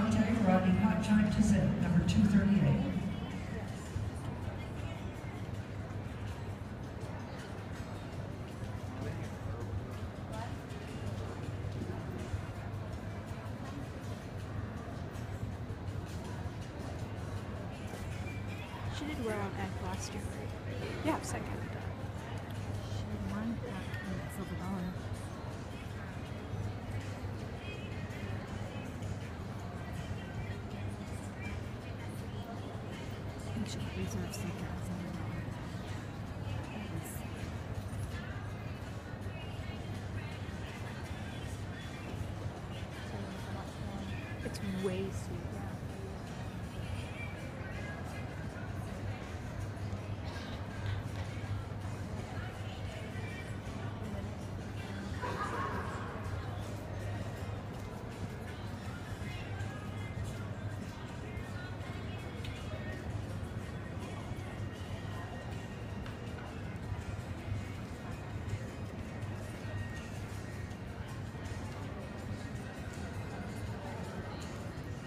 riding hot time to zip, number 238. She did well on egg last year, right? Yeah, second. She won that silver dollar. I think she reserved second silver dollar. It's way sweet.